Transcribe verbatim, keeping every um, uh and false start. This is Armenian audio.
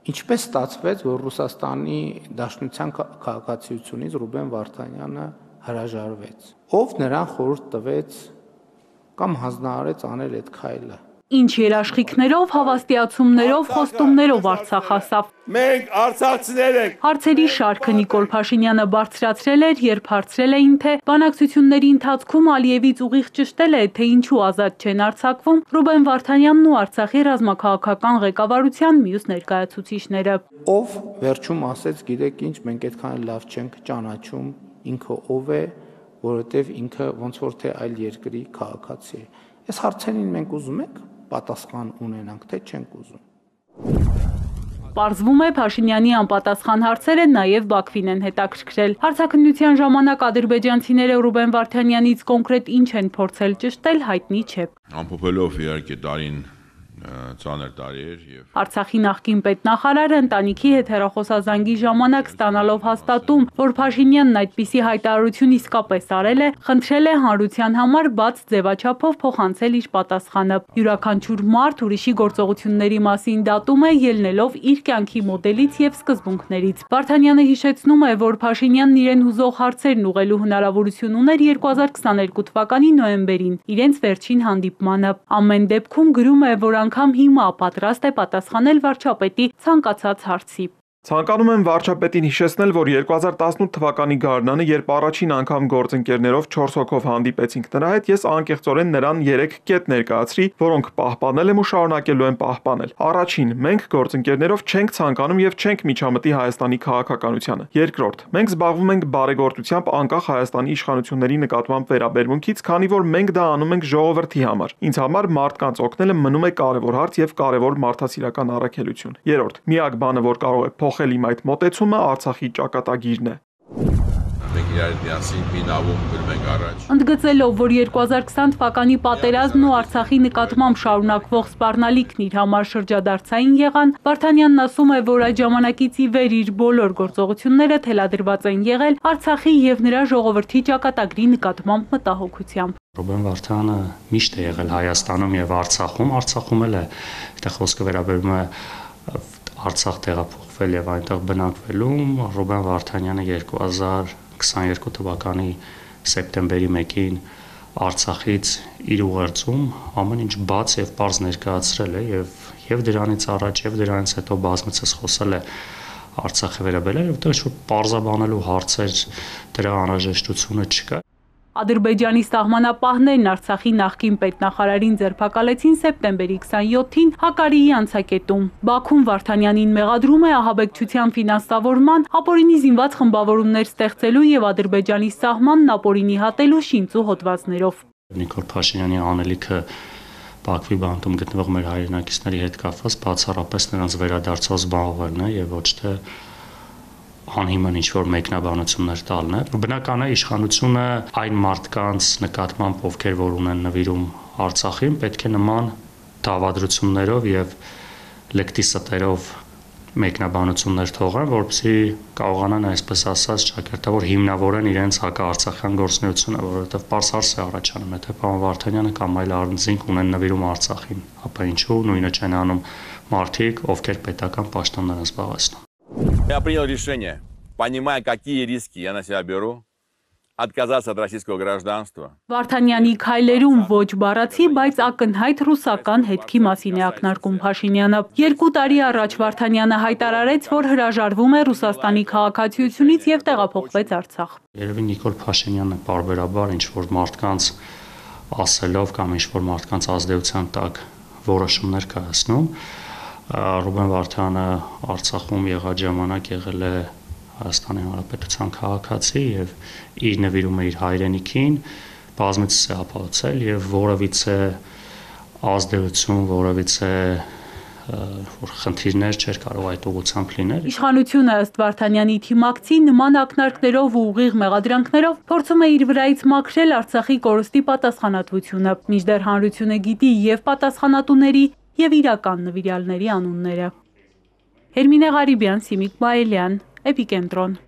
Ինչպես ստացվեց, որ Ռուսաստանի Դաշնության քաղաքացիությունից Ռուբեն Վարդանյանը հրաժարվեց, ով նրան խորհուրդ տվեց կամ հանձնարարեց անել այդ քայլը։ Ինչ երաշխիքներով, հավաստիացումներով, խոստումներով Արցախ հասավ։ Մենք արցախցիներ ենք։ Հարցերի շարքը Նիկոլ Փաշինյանը բարձրացրել էր, երբ հարցրել էին, թե բանակցությունների ընթացքում Ալիևից ուղիղ ճշտել է, թե ինչու ազատ չեն արձակվում Ռուբեն Վարդանյանն ու Արցախի ռազմաքաղաքական ղեկավարության մյուս ներկայացուցիչները։ Ով վերջում ասեց, գիտեք ինչ, մենք այդքան լավ չենք ճանաչում ինքը ով է, որովհետև ինքը ոնց որ թե այլ երկրի քաղաքացի է։ Այս հարցերին մենք ուզում ենք պատասխան ունենանք, թե չենք ուզում։ Պարզվում է, Փաշինյանի անպատասխան հարցերը նաև Բաքվին են հետաքրքրել։ Հարցաքննության ժամանակ ադրբեջանցիները Ռուբեն Վարդանյանից կոնկրետ ինչ են փորձել ճշտել, հայտնի չէ։ Ամփոփելով իհարկե տարին ծանր տարի էր եւ Արցախի նախկին պետնախարարը ընտանիքի հետ հեռախոսազանգի ժամանակ ստանալով հաստատում, որ Փաշինյանն այդպիսի հայտարարություն իսկապես արել է, խնդրել է հանրության համար բաց ձևաչափով փոխանցել իր պատասխանը։ Յուրաքանչյուր մարդ ուրիշի գործողությունների մասին դատում է ելնելով իր կյանքի մոդելից եւ սկզբունքներից։ Վարդանյանը հիշեցնում է, որ Փաշինյանն իրեն հուզող հարցերն ուղղելու հնարավորություն ուներ երկու հազար քսաներկու թվականի նոյեմբերին, իրենց վերջին հանդիպմանը։ Ամեն դեպքում գրում է, որ անգամ հիմա պատրաստ է պատասխանել վարչապետի ցանկացած հարցի։ Ցանկանում եմ վարչապետին հիշեցնել, որ երկու հազար տասնութ թվականի գարնանը, երբ առաջին անգամ գործընկերներով չորս հոգով հանդիպեցինք նրա հետ, ես անկեղծորեն նրան երեք կետ ներկայացրի, որոնք պահպանել եմ ու շարունակելու եմ պահպանել։ Առաջին, մենք գործընկերներով չենք ցանկանում եւ չենք միջամտի Հայաստանի քաղաքականությանը։ Երկրորդ, մենք զբաղվում ենք բարեգործությամբ անկախ Հայաստանի իշխանությունների նկատմամբ վերաբերմունքից, քանի որ մենք դա անում ենք ժողովրդի համար։ Ինձ համար մարդկանց օգնելը մնում է կարևոր հարց եւ կարևոր մարդասիրական առաքելություն։ Երրորդ, միակ բանը, որ կարող է փոխել իմ այդ մոտեցումը, Արցախի ճակատագիրն է։ Մենք իրար միասին մինավում գրում ենք առաջ։ Ընդգծելով, որ երկու հազար քսան թվականի պատերազմն ու Արցախի նկատմամբ շարունակվող սպառնալիքն իր համար շրջադարձային եղան, Վարդանյանն ասում է, որ այդ ժամանակից ի վեր իր բոլոր գործողությունները թելադրված են եղել Արցախի եւ նրա ժողովրդի ճակատագրի նկատմամբ մտահոգությամբ։ Ռուբեն Վարդանը միշտ է եղել Հայաստանում եւ Արցախում, Արցախում էլ է, այդտեղ խոսքը վերաբերում է Արցախ տեղափոխվել եւ այնտեղ բնակվելուն Ռուբեն Վարդանյանը երկու հազար քսաներկու թվականի սեպտեմբերի մեկին Արցախից իր ուղերձում ամեն ինչ բաց եւ պարզ ներկայացրել է եւ եւ դրանից առաջ եւ դրանից հետո բազմիցս խոսել է Արցախի վերաբերյալ, որտեղ ինչ-որ պարզաբանելու հարցեր դրա անհրաժեշտությունը չկա։ Ադրբեջանի սահմանապահներն Արցախի նախկին պետնախարարին ձերբակալեցին սեպտեմբերի քսաներկուին Հակարիի անցակետում։ Բաքուն Վարդանյանին մեղադրում է ահաբեկչության ֆինանսավորման, ապօրինի զինված խմբավորումներ ստեղծելու եւ Ադրբեջանի սահմանն ապօրինի հատելու շինծու հոդվածներով։ Նիկոլ Փաշինյանի անելիքը Բաքվի բանտում գտնվող մեր հայրենակիցների հետ կապված բացառապես նրանց վերադարձով զբաղվելն է եւ ոչ թե անհիմն ինչ-որ մեկնաբանություններ տալն է։ Բնական է իշխանությունը այն մարդկանց նկատմամբ, ովքեր որ ունեն նվիրում Արցախին, պետք է նման դավադրություններով եւ լեկտի ստերով մեկնաբանություններ թողան, որպեսզի կարողանան այսպես ասած ճակերտավոր հիմնավորեն իրենց հակաարցախյան գործունեությունը, որովհետեւ պարզ հարց է առաջանում, եթե պարոն Վարդանյանը կամ այլ առնձինք ունեն նվիրում Արցախին, ապա ինչու նույնը չեն անում մարդիկ, ովքեր պետական պաշտոններ են զբաղեցնում։ Я принял решение, понимая, какие риски я на себя беру, отказаться от российского гражданства. Վարդանյանի քայլերում ոչ բառացի, բայց ակնհայտ ռուսական հետքի մասին է ակնարկում Փաշինյանը։ Երկու տարի առաջ Վարդանյանը հայտարարեց, որ հրաժարվում է Ռուսաստանի քաղաքացիությունից եւ տեղափոխվեց Արցախ։ Երևի Նիկոլ Փաշինյանը բարբերաբար ինչ-որ մարդկանց ասելով կամ ինչ-որ մարդկանց ազդեցության տակ որոշումներ կայացնում։ Ռուբեն Վարդյանը Արցախում եղած ժամանակ եղել է Հայաստանի Հանրապետության քաղաքացի եւ իր նվիրումը իր հայրենիքին բազմիցս է ապացուցել եւ որևիցե ազդեցություն, որևիցե որ խնդիրներ չէր կարող այդ ուղղությամբ լինել։ Իշխանությունը ըստ Վարդանյանի թիմակցի նման ակնարկներով ու ուղիղ մեղադրանքներով փորձում է իր վրայից մաքրել Արցախի կորստի պատասխանատվությունը, մինչդեռ հանրությունը գիտի եւ պատասխանատուների եւ իրական նվիրյալների անունները։ Հերմինե Ղարիբյան, Սիմիկ Բայելյան, Էպիկենտրոն։